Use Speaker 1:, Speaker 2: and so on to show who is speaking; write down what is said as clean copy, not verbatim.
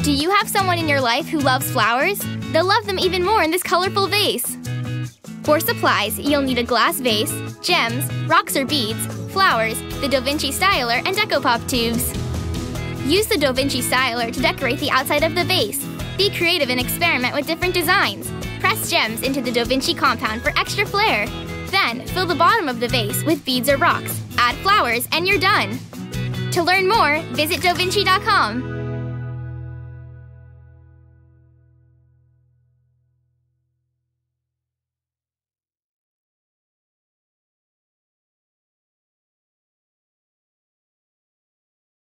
Speaker 1: Do you have someone in your life who loves flowers? They'll love them even more in this colorful vase. For supplies, you'll need a glass vase, gems, rocks or beads, flowers, the Doh-Vinci styler, and Decopop tubes. Use the Doh-Vinci styler to decorate the outside of the vase. Be creative and experiment with different designs. Press gems into the Doh-Vinci compound for extra flair. Then, fill the bottom of the vase with beads or rocks. Add flowers, and you're done! To learn more, visit DohVinci.com.